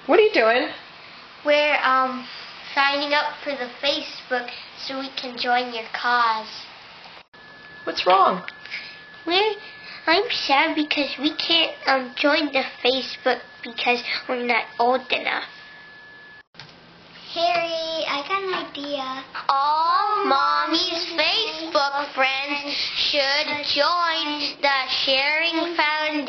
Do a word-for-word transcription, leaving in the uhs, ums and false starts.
What are you doing? We're um signing up for the Facebook so we can join your cause. What's wrong? We're I'm sad because we can't um join the Facebook because we're not old enough. Harry, I got an idea. All Mommy's Facebook friends should join the Sharing Foundation.